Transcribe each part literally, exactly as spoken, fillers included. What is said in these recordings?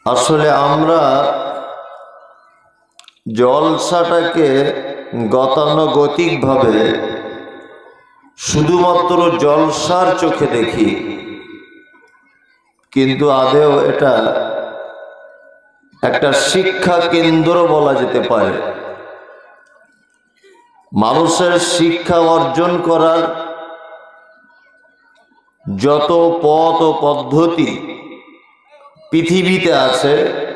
আসলে আমরা জলসাটাকে গতানুগতিকভাবে শুধুমাত্র জলসার চোখে দেখি, কিন্তু আদেও এটা একটা শিক্ষা কেন্দ্র বলা যেতে পারে। মানুষের শিক্ষা অর্জন করার যত পথ ও পদ্ধতি পৃথিবীতে আছে,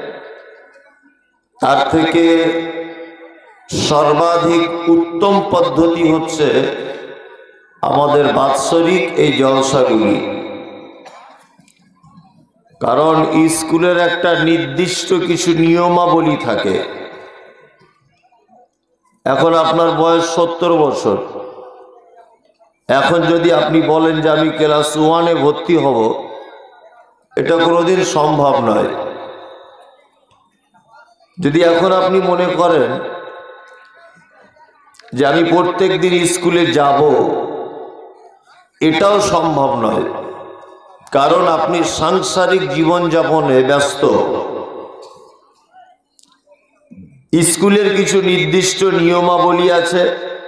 তার থেকে সর্বাধিক উত্তম পদ্ধতি হচ্ছে আমাদের বাৎসরিক এই জলসাগুলি। কারণ স্কুলের একটা নির্দিষ্ট কিছু নিয়মাবলী থাকে। এখন আপনার বয়স সত্তর বছর, এখন যদি আপনি বলেন যে আমি ক্লাস ওয়ানে ভর্তি হব, এটা কোনোদিন সম্ভব নয়। যদি এখন আপনি মনে করেন যে আমি প্রত্যেক দিন স্কুলে যাব, এটাও সম্ভব নয়। কারণ আপনি সাংসারিক জীবনযাপনে ব্যস্ত। স্কুলের কিছু নির্দিষ্ট নিয়মাবলী আছে,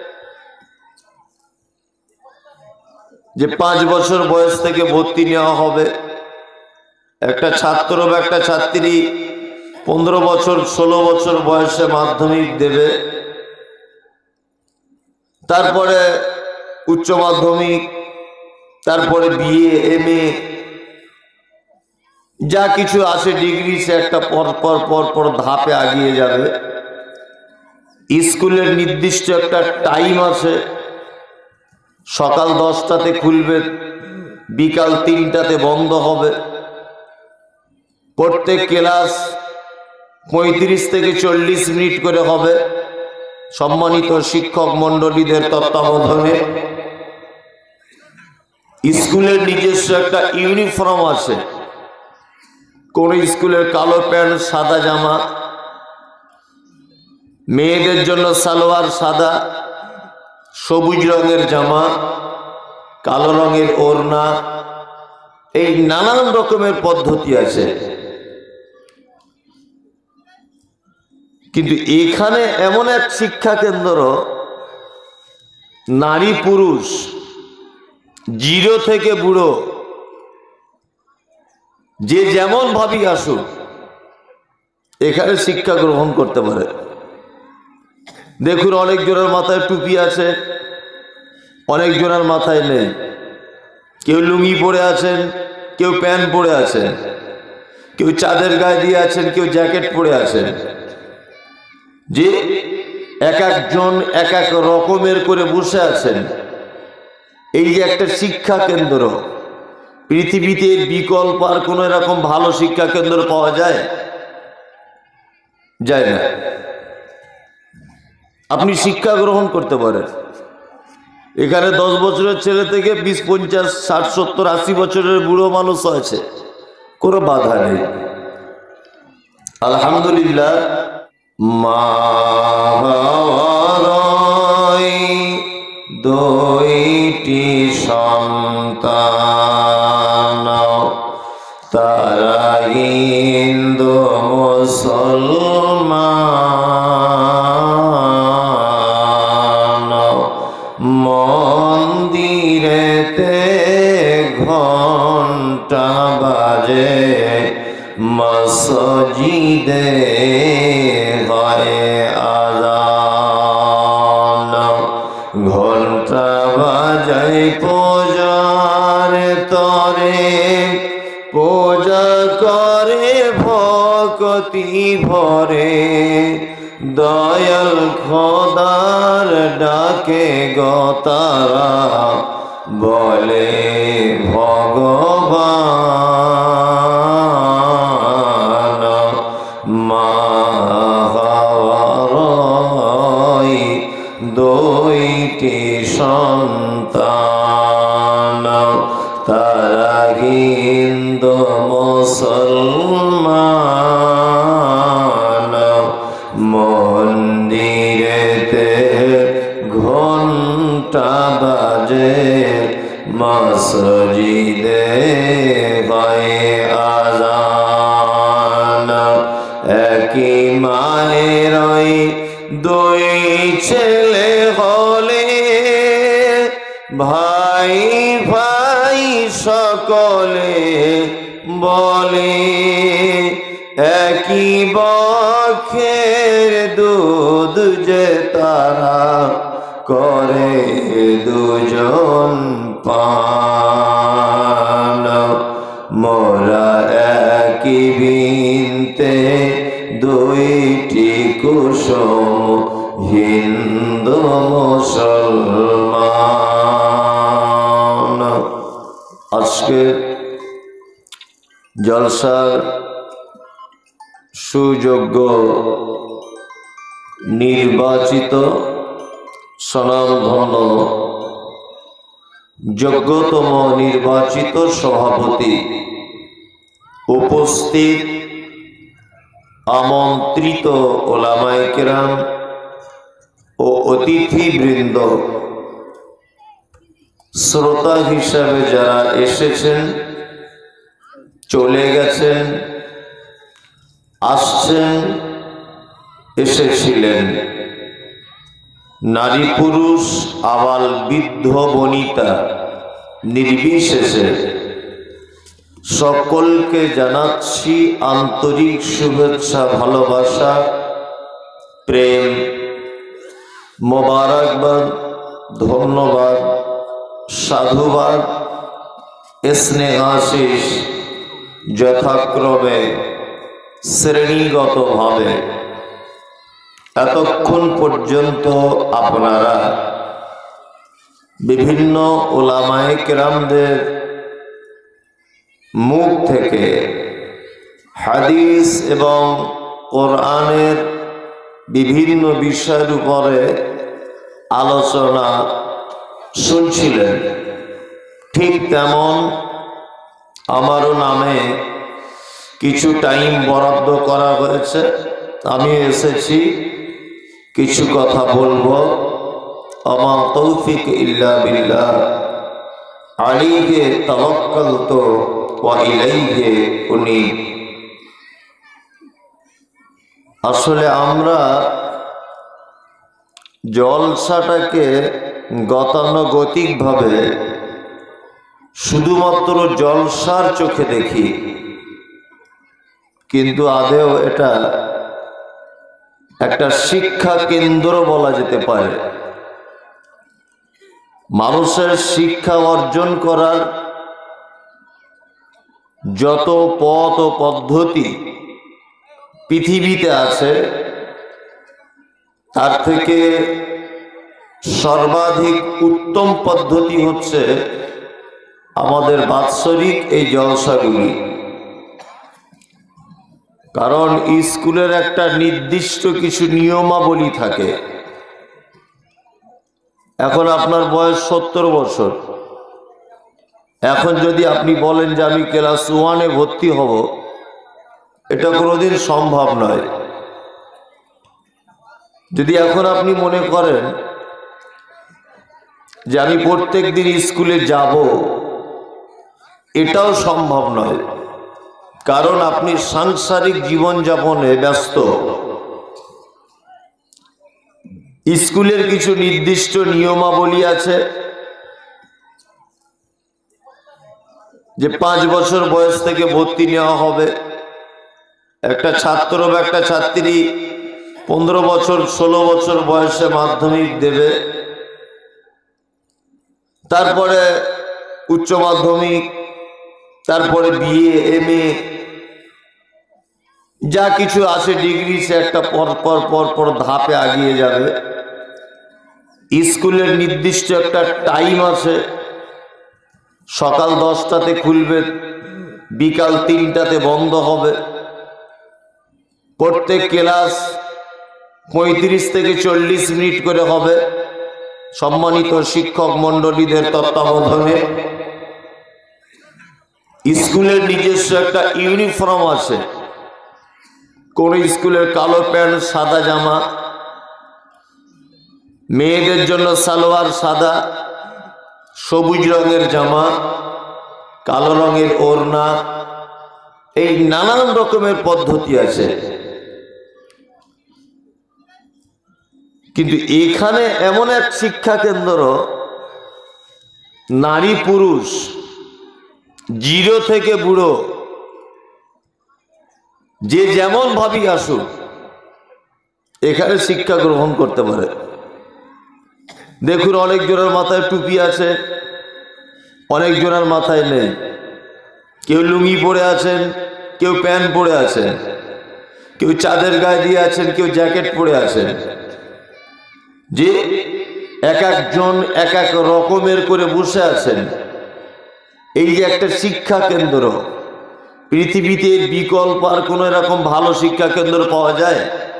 যে পাঁচ বছর বয়স থেকে ভর্তি নেওয়া হবে। একটা ছাত্র বা একটা ছাত্রী পনেরো বছর ষোলো বছর বয়সে মাধ্যমিক দেবে, তারপরে উচ্চ মাধ্যমিক, তারপরে বিএ, এম এ, যা কিছু আছে ডিগ্রি, সে একটা পর পর পর পর ধাপে এগিয়ে যাবে। স্কুলের নির্দিষ্ট একটা টাইম আছে, সকাল দশটাতে খুলবে, বিকাল তিনটাতে বন্ধ হবে। প্রত্যেক ক্লাস পঁয়ত্রিশ থেকে চল্লিশ মিনিট করে হবে, সম্মানিত শিক্ষক মণ্ডলীদের তত্ত্বাবধানে। স্কুলের নিজস্ব একটা ইউনিফর্ম আছে। কোন স্কুলের কালো প্যান্ট সাদা জামা, মেয়েদের জন্য সালোয়ার সাদা, সবুজ রঙের জামা, কালো রঙের ওড়না, এই নানান রকমের পদ্ধতি আছে। কিন্তু এখানে এমন এক শিক্ষা কেন্দ্র, নারী পুরুষ জিরো থেকে বুড়ো যে যেমন ভাবি আসুক, এখানে শিক্ষা গ্রহণ করতে পারে। দেখুন, অনেক জনের মাথায় টুপি আছে, অনেক জনের মাথায় নেই। কেউ লুঙ্গি পরে আছেন, কেউ প্যান্ট পরে আছেন, কেউ চাঁদের গায়ে দিয়ে আছেন, কেউ জ্যাকেট পরে আছেন। যে এক একজন এক এক রকমের করে বসে আছেন। এই যে একটা শিক্ষা কেন্দ্র, পৃথিবীতে বিকল্প আর কোন এরকম ভালো শিক্ষা কেন্দ্র পাওয়া যায়? যায় না। আপনি শিক্ষা গ্রহণ করতে পারেন। এখানে দশ বছরের ছেলে থেকে বিশ পঞ্চাশ ষাট সত্তর আশি বছরের বুড়ো মানুষ আছে, কোনো বাধা নেই। আলহামদুলিল্লাহ। মা দুইটি সন্তান, তারা হিন্দু মুসলমান, মন্দিরেতে ঘন্টা বাজে, মসজিদে হয় আযান। ঘন্টা বাজায় পূজার তরে, পূজা করে ভক্তি ভরে, দয়াল খোদার ডাকে গো তারা, বলে ভগবান। মা হওয়ার দুইটি সন্তান, তারা হিন্দু মুসলমান, মন্দিরেতে ঘন্টা বাজে, মসজিদে হয় আযান। একই মায়ের ওই দুই ছেলে হলে ভাই ভাই সকলে বলে একই বক্ষের দুধ যে তারা করে দুজন পান মোরা একই বিনতে দুইটি কুসুম হিন্দু মুসলমান। আজকে জলসার সুযোগ্য নির্বাচিত স্বনামধন্য যোগ্যতম নির্বাচিত সভাপতি, উপস্থিত আমন্ত্রিত ওলামায়ে কেরাম ও অতিথিবৃন্দ, শ্রোতা হিসাবে যারা এসেছেন, চলে গেছেন, আসছেন, এসেছিলেন, নারী পুরুষ আবাল বৃদ্ধ বনিতা নির্বিশেষে সকলকে জানাচ্ছি আন্তরিক শুভেচ্ছা, ভালোবাসা, প্রেম, মোবারকবাদ, ধন্যবাদ, সাধুবাদ, স্নেহ আশিস যথাক্রমে শ্রেণীগতভাবে এতক্ষণ পর্যন্ত আপনারা বিভিন্ন ওলামায়ে কেরামদের মুখ থেকে হাদিস এবং কোরআনের বিভিন্ন বিষয়ের উপরে আলোচনা শুনছিলেন। ঠিক তেমন আমারও নামে কিছু টাইম বরাদ্দ করা হয়েছে, আমি এসেছি, কিছু কথা বলবো। আমা তৌফিক ইল্লা বিল্লাহ, আলাইহি তাওয়াক্কালতু ওয়া ইলাইহি উনীব। আসলে আমরা জলসাটাকে গতানুগতিকভাবে শুধুমাত্র জলসার চোখে দেখি, কিন্তু আদেও এটা একটা শিক্ষা কেন্দ্র বলা যেতে পারে। মানুষের শিক্ষা অর্জন করার যত পথ ও পদ্ধতি পৃথিবীতে আছে, তার থেকে সর্বাধিক উত্তম পদ্ধতি হচ্ছে আমাদের বাৎসরিক এই জলসাগুলি। কারণ স্কুলের একটা নির্দিষ্ট কিছু নিয়মাবলী থাকে। এখন আপনার বয়স সত্তর বছর, এখন যদি আপনি বলেন যে আমি ক্লাস ওয়ানে ভর্তি হব, এটা কোনোদিন সম্ভব নয়। যদি এখন আপনি মনে করেন যে আমি প্রত্যেক দিন স্কুলে যাব, এটাও সম্ভব নয়। কারণ আপনি সাংসারিক জীবনযাপনে ব্যস্ত। স্কুলের কিছু নির্দিষ্ট নিয়মাবলী আছে, যে পাঁচ বছর বয়স থেকে ভর্তি নেওয়া হবে। একটা ছাত্র বা একটা ছাত্রী পনেরো বছর ষোলো বছর বয়সে মাধ্যমিক দেবে, তারপরে উচ্চ মাধ্যমিক, তারপরে বিএ, এম এ, যা কিছু আছে ডিগ্রি, সে একটা পর পর পর পর ধাপে এগিয়ে যাবে। স্কুলের নির্দিষ্ট একটা টাইম আছে, সকাল দশটাতে খুলবে, বিকাল তিনটাতে বন্ধ হবে। প্রত্যেক ক্লাস পঁয়ত্রিশ থেকে চল্লিশ মিনিট করে হবে, সম্মানিত শিক্ষক মণ্ডলীদের তত্ত্বাবধানে। স্কুলের নিজস্ব একটা ইউনিফর্ম আছে। কোন স্কুলের কালো প্যান্ট সাদা জামা, মেয়েদের জন্য সালোয়ার সাদা, সবুজ রঙের জামা, কালো রঙের ওড়না, এই নানান রকমের পদ্ধতি আছে। কিন্তু এখানে এমন এক শিক্ষা কেন্দ্র, নারী পুরুষ জিরো থেকে বুড়ো যে যেমন ভাবি আসুক এখানে শিক্ষা গ্রহণ করতে পারে। দেখুন, অনেক জনের মাথায় টুপি আছে, অনেক জনের মাথায় নেই। কেউ লুঙ্গি পরে আছেন, কেউ প্যান্ট পরে আছেন, কেউ চাঁদের গায়ে দিয়ে আছেন, কেউ জ্যাকেট পরে আছেন। যে এক একজন এক এক রকমের করে বসে আছেন। এই যে একটা শিক্ষা কেন্দ্র, পৃথিবীতে বিকল্প আর কোন এরকম ভালো শিক্ষা কেন্দ্র পাওয়া যায়?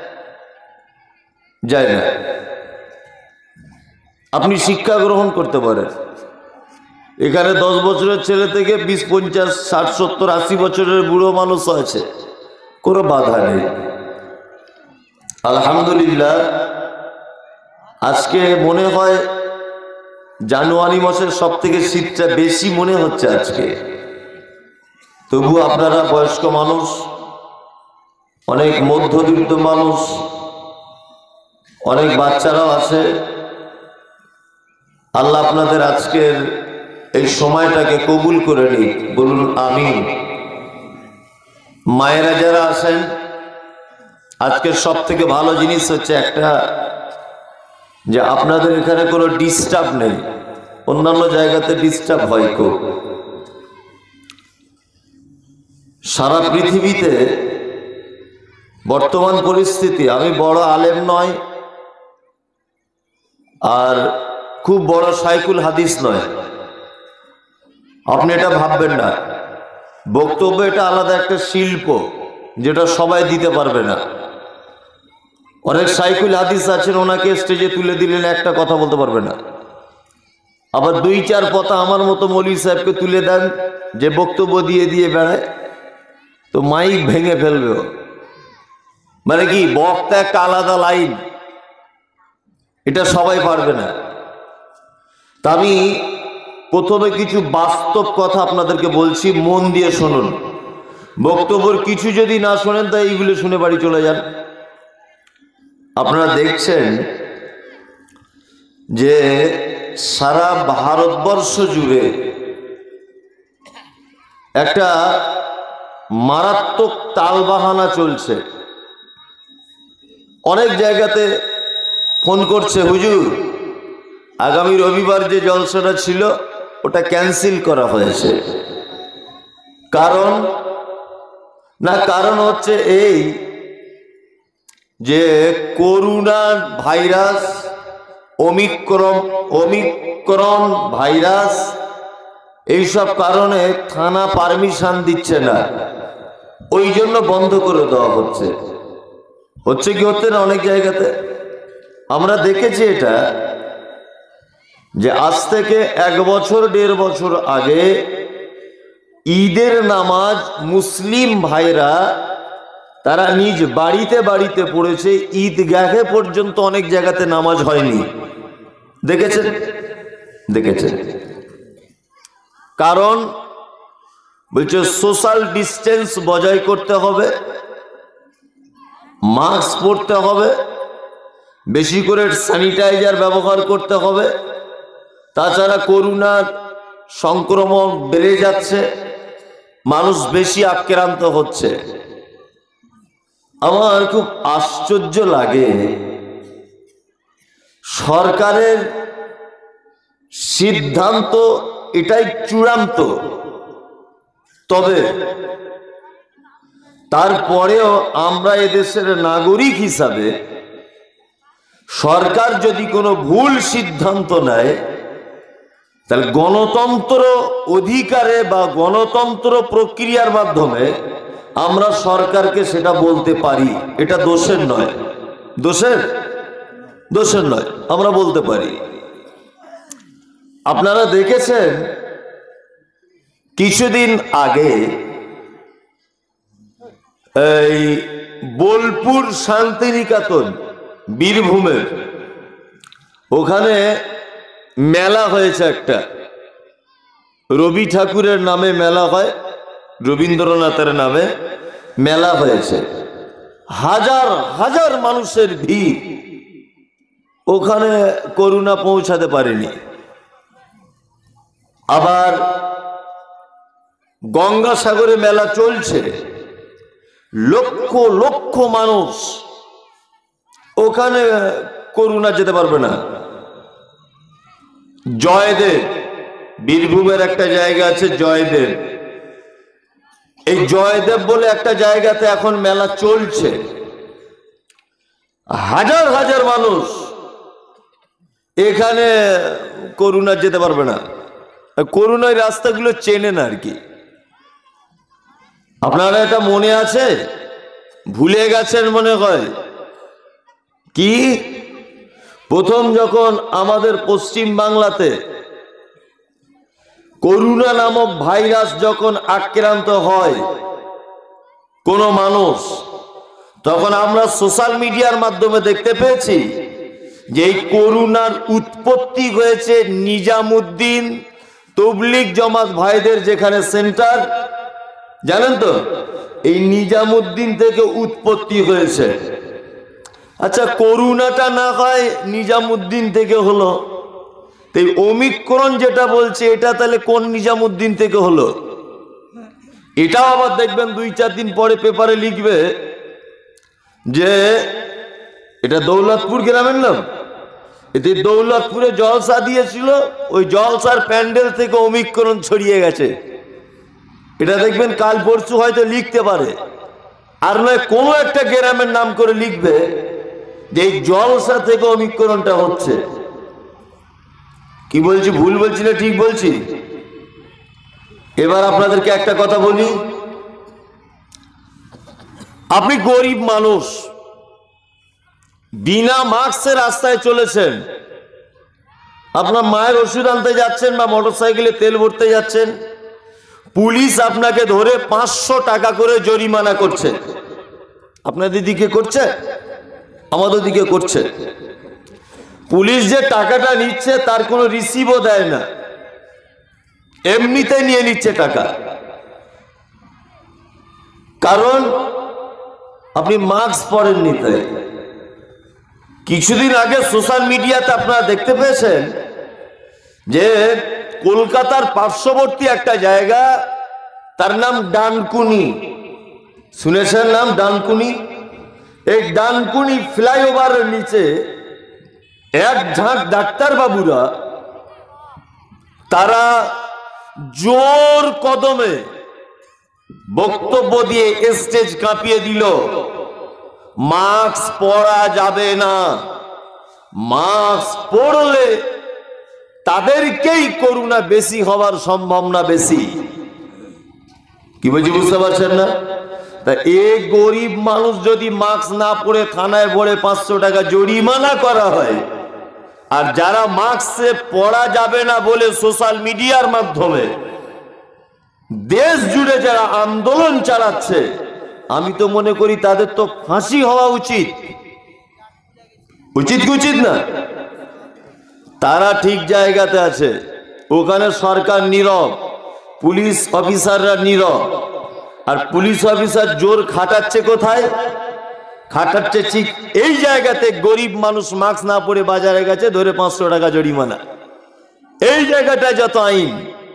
যায় না। আপনি শিক্ষা গ্রহণ করতে পারেন। এখানে দশ বছরের ছেলে থেকে বিশ পঞ্চাশ ষাট সত্তর আশি বছরের বুড়ো মানুষ আছে, কোনো বাধা নেই। আলহামদুলিল্লাহ, আজকে মনে হয় জানুয়ারি মাসের সব থেকে শীতটা বেশি মনে হচ্ছে আজকে। তবু আপনারা বয়স্ক মানুষ, অনেক মধ্যবিত্ত মানুষ, অনেক বাচ্চারাও আছে। আল্লাহ আপনাদের আজকের এই সময়টাকে কবুল করে নিক, বলুন আমিন। মায়েরা যারা আছেন, আজকের সব থেকে ভালো জিনিস হচ্ছে একটা, যে আপনাদের এখানে কোনো ডিস্টার্ব নেই। অন্যান্য জায়গাতে ডিস্টার্ব হয় খুব। সারা পৃথিবীতে বর্তমান পরিস্থিতি, আমি বড় আলেম নয় আর খুব বড় শাইখুল হাদিস নয়, আপনি এটা ভাববেন না। বক্তব্য এটা আলাদা একটা শিল্প, যেটা সবাই দিতে পারবে না। অনেক শাইখুল হাদিস আছেন, ওনাকে স্টেজে তুলে দিলেন একটা কথা বলতে পারবে না। আবার দুই চার কথা আমার মতো মৌলভী সাহেবকে তুলে দেন, যে বক্তব্য দিয়ে দিয়ে বেড়ায়, তো মাইক ভেঙে ফেলবে। মানে কি, বক্তা একটা আলাদা লাইন, এটা সবাই পারবে না। তা আমি প্রথমে কিছু বাস্তব কথা আপনাদেরকে বলছি, মন দিয়ে শুনুন। বক্তব্যের কিছু যদি না শোনেন তাই এইগুলো শুনে বাড়ি চলে যান। আপনারা দেখছেন যে সারা ভারতবর্ষ জুড়ে একটা মারাত্মক তালবাহানা চলছে। অনেক জায়গাতে ফোন করছে, হুজুর আগামী রবিবার যে জলসাটা ছিল ওটা ক্যান্সেল করা হয়েছে। কারণ না, কারণ হচ্ছে এই যে corona virus, omicron omicron virus, এইসব কারণে থানা পারমিশন দিচ্ছে না, ওই জন্য বন্ধ করে দেওয়া হচ্ছে। হচ্ছে কি হচ্ছে না অনেক জায়গাতে। আমরা দেখেছি এটা, যে আজ থেকে এক বছর দেড় বছর আগে ঈদের নামাজ মুসলিম ভাইরা তারা নিজ বাড়িতে বাড়িতে পড়েছে, ঈদগাহে পর্যন্ত অনেক জায়গাতে নামাজ হয়নি। দেখেছেন দেখেছেন কারণ বলছে সোশ্যাল ডিস্টেন্স বজায় করতে হবে, মাস্ক পরতে হবে, বেশি করে স্যানিটাইজার ব্যবহার করতে হবে। তাছাড়া করোনার সংক্রমণ বেড়ে যাচ্ছে, মানুষ বেশি আক্রান্ত হচ্ছে। আমার খুব আশ্চর্য লাগে, সরকারের সিদ্ধান্ত এটাই চূড়ান্ত, তবে তারপরেও আমরা এদেশের নাগরিক হিসাবে সরকার যদি কোনো ভুল সিদ্ধান্ত নেয়, তাহলে গণতন্ত্র অধিকারে বা গণতন্ত্র প্রক্রিয়ার মাধ্যমে আমরা সরকারকে সেটা বলতে পারি। এটা দোষের নয়, দোষের দোষের নয়, আমরা বলতে পারি। আপনারা দেখেছেন কিছুদিন আগে এই বোলপুর শান্তিনিকেতন বীরভূমের ওখানে মেলা হয়েছে একটা, রবি ঠাকুরের নামে মেলা হয়, রবীন্দ্রনাথের নামে মেলা হয়েছে। হাজার হাজার মানুষের ভিড়। ওখানে করোনা পৌঁছাতে পারেনি। আবার গঙ্গাসাগরে মেলা চলছে, লক্ষ লক্ষ মানুষ, ওখানে করোনা যেতে পারবে না। জয়দেব, বীরভূমের একটা জায়গা আছে জয়দেব, এই জয়দেব বলে একটা জায়গাতে এখন মেলা চলছে, হাজার হাজার মানুষ, এখানে করোনা যেতে পারবে না। করোনার রাস্তাগুলো চেনে না আর কি। আপনারা এটা মনে আছে? ভুলে গেছেন মনে হয়। কি প্রথম যখন আমাদের পশ্চিম বাংলাতে করোনা নামক ভাইরাস যখন আক্রান্ত হয় কোন মানুষ, তখন আমরা সোশ্যাল মিডিয়ার মাধ্যমে দেখতে পেয়েছি যে এই করোনার উৎপত্তি হয়েছে নিজামুদ্দিন তবলিগ জমাত ভাইদের যেখানে সেন্টার, জানেন তো, এই নিজামুদ্দিন থেকে উৎপত্তি হয়েছে। আচ্ছা, করোনাটা না হয় নিজামুদ্দিন থেকে হলো, এই ওমিক্রন যেটা বলছে এটা তাহলে কোন নিজামুদ্দিন থেকে হলো? এটাও আবার দেখবেন দুই চার দিন পরে পেপারে লিখবে যে এটা দৌলতপুর গ্রামের নাম, এতে দৌলতপুরে জলসা দিয়েছিল, ওই জলসার প্যান্ডেল থেকে ওমিক্রন ছড়িয়ে গেছে। এটা দেখবেন কাল পরশু হয়তো লিখতে পারে, আর নয় কোনো একটা গ্রামের নাম করে লিখবে যে এই জলসা থেকে ওমিক্রনটা হচ্ছে। কি বলছি, ভুল বলছি না ঠিক বলছি? এবার আপনাদেরকে একটা কথা বলি, আপনি গরিব মানুষ, বিনা মাস্কে রাস্তায় চলেছেন, আপনার মায়ের ওষুধ আনতে যাচ্ছেন বা মোটর সাইকেলে তেল ভরতে যাচ্ছেন, পুলিশ আপনাকে ধরে পাঁচশো টাকা করে জরিমানা করছে। আপনাদের দিকে করছে, আমাদের দিকে করছে। পুলিশ যে টাকাটা নিচ্ছে তার কোনো রিসিভও দেয় না, এমনিতে নিয়ে নিচ্ছে টাকা, কারণ আপনি মাস্ক পরেননি। তাই কিছুদিন আগে সোশ্যাল মিডিয়াতে আপনারা দেখতে পেয়েছেন যে কলকাতার পার্শ্ববর্তী একটা জায়গা, তার নাম ডানকুনি, শুনেছেন নাম ডানকুনি? এই ডানকুনি ফ্লাইওভারের নিচে এক ঝাঁক ডাক্তার বাবুরা তারা জোর কদমে বক্তব্য দিয়ে স্টেজ কাঁপিয়ে দিল, মাস্ক পরা যাবে না, মাস্ক পরলে তাদেরকেই করোনা বেশি হওয়ার সম্ভাবনা বেশি। কি বলছি বুঝতে পারছেন না? তা এই গরিব মানুষ যদি মাস্ক না পরে থানায় ভরে পাঁচশো টাকা জরিমানা করা হয়, আর যারা মাস্ক পরা যাবে না বলে সোশ্যাল মিডিয়ার মাধ্যমে দেশ জুড়ে যারা আন্দোলন চালাচ্ছে, আমি তো মনে করি তাদের তো ফাঁসি হওয়া উচিত। উচিত কি উচিত না? তারা ঠিক জায়গাতে আছে, ওখানে সরকার নীরব, পুলিশ অফিসাররা নীরব। আর পুলিশ অফিসার জোর খাটাচ্ছে কোথায়? খাটাচ্ছে ঠিক এই জায়গাতে, গরিব মানুষ মাস্ক না পরে বাজারে গেছে, ধরে পাঁচশো টাকা জরিমানা। এই জায়গাটায় যত আইন,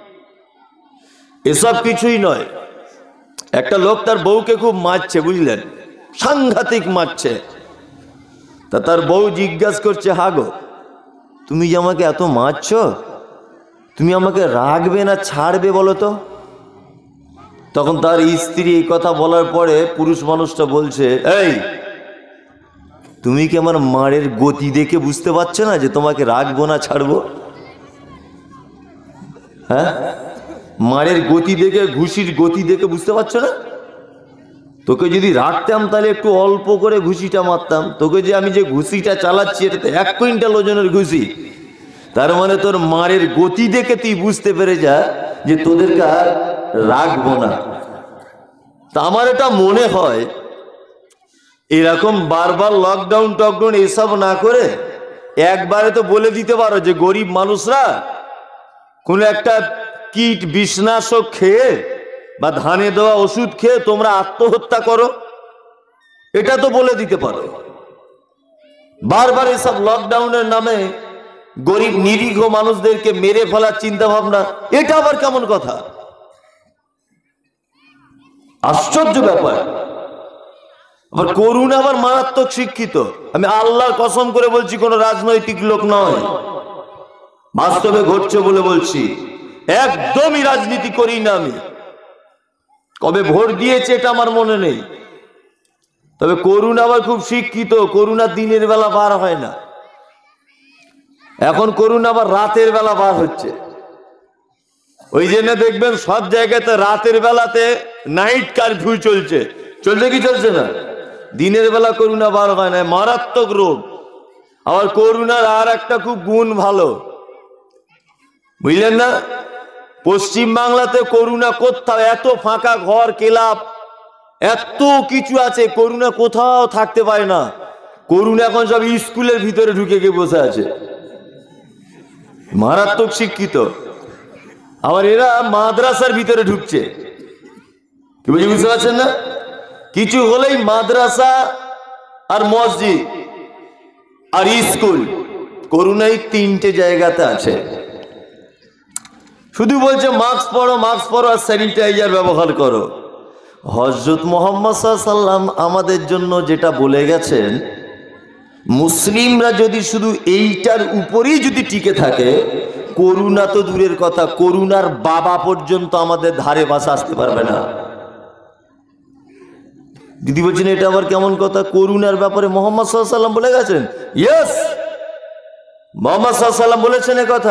এসব কিছুই নয়। একটা লোক তার বউকে খুব মারছে, বুঝলেন, সাংঘাতিক মারছে। তা তার বউ জিজ্ঞাসা করছে, হাগো তুমি যে আমাকে এত মারছ, তুমি আমাকে রাখবে না ছাড়বে বলো তো? তখন তার স্ত্রী এই কথা বলার পরে পুরুষ মানুষটা বলছে, এই তুমি কি আমার মারের গতি দেখে বুঝতে পারছো না যে তোমাকে রাখবো না ছাড়বো? হ্যাঁ, মারের গতি দেখে, ঘুষির গতি দেখে বুঝতে পারছো না? তোকে যদি রাখতাম তাহলে একটু অল্প করে ঘুষিটা মারতাম, তোকে যে আমি যে ঘুষিটা চালাচ্ছি এটাতে এক কুইন্টাল ওজনের ঘুষি, তার মানে তোর মারের গতি দেখে তুই বুঝতে পেরে যা যে তোদেরকে আর রাখবো না। তা আমার এটা মনে হয় এরকম বারবার লকডাউন টকডাউন এসব না করে একবারে তো বলে দিতে পারো যে গরিব মানুষরা কোন একটা কীট বিষনাশক খেয়ে বা ধানে দেওয়া ওষুধ খেয়ে তোমরা আত্মহত্যা করো, এটা তো বলে দিতে পারো। বারবার এসব লকডাউনের নামে গরিব নিরীহ মানুষদেরকে মেরে ফেলার চিন্তা ভাবনা, এটা আবার কেমন কথা? আশ্চর্য ব্যাপার। আবার করুণা আবার মারাত্মক শিক্ষিত। আমি আল্লাহর কসম করে বলছি, কোন রাজনৈতিক লোক নয়, বাস্তবে ঘটছে বলে বলছি। একদমই রাজনীতি করি না আমি, কবে ভোট দিয়েছে এটা আমার মনে নেই। তবে করুণা আবার খুব শিক্ষিত। করুণা দিনের বেলা বার হয় না, এখন করুণা আবার রাতের বেলা বার হচ্ছে। ওই জন্য দেখবেন সব জায়গাতে রাতের বেলাতে নাইট কারফিউ চলছে। চলছে কি চলছে না? দিনের বেলা করুণা বার হয় না, মারাত্মক রোগ। আবার করুণার আর একটা খুব গুণ ভালো, বুঝলেন না? পশ্চিম বাংলাতে করুণা কোথাও, এত ফাঁকা ঘর ক্লাব এত কিছু আছে, করুণা কোথাও থাকতে পারে না। করুণা এখন সব স্কুলের ভিতরে ঢুকে গিয়ে বসে আছে, মারাত্মক শিক্ষিত। আবার এরা মাদ্রাসার ভিতরে ঢুকছে, কি বুঝে বুঝতে পারছেন না? কিছু হলেই মাদ্রাসা আর মসজিদ আর স্কুল, করুণাই তিনটে জায়গাতে আছে। শুধু বলছে মাস্ক পরো, মাস্ক পরো আর স্যানিটাইজার ব্যবহার করো। হযরত মুহাম্মদ সাল্লাল্লাহু আলাইহি ওয়াসাল্লাম আমাদের জন্য যেটা বলে গেছেন, মুসলিমরা যদি শুধু এইটার উপরেই যদি টিকে থাকে, করুণা তো দূরের কথা, করুণার বাবা পর্যন্ত আমাদের ধারে পাশে আসতে পারবে না। দিদি বলছেন এটা আবার কেমন কথা? করুণার ব্যাপারে মুহাম্মদ সাল্লাল্লাহু আলাইহি ওয়াসাল্লাম বলে গেছেন। ইয়েস, মুহাম্মদ সাল্লাল্লাহু আলাইহি ওয়াসাল্লাম বলেছেন এ কথা।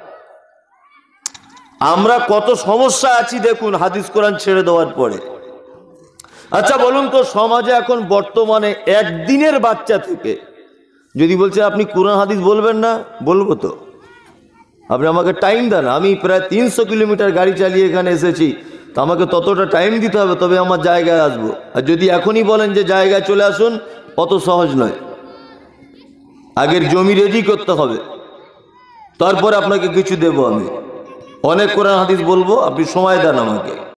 আমরা কত সমস্যা আছি দেখুন হাদিস কোরআন ছেড়ে দেওয়ার পরে। আচ্ছা বলুন তো, সমাজে এখন বর্তমানে একদিনের বাচ্চা থেকে যদি বলছে আপনি কোরআন হাদিস বলবেন না, বলবো তো। আপনি আমাকে টাইম দেন, আমি প্রায় তিনশো কিলোমিটার গাড়ি চালিয়ে এখানে এসেছি, তো আমাকে ততটা টাইম দিতে হবে, তবে আমার জায়গায় আসবো। আর যদি এখনই বলেন যে জায়গায় চলে আসুন, অত সহজ নয়। আগের জমি রেডি করতে হবে, তারপরে আপনাকে কিছু দেবো। আমি অনেক কোরআন হাদিস বলবো, আপনি সময় দেন আমাকে।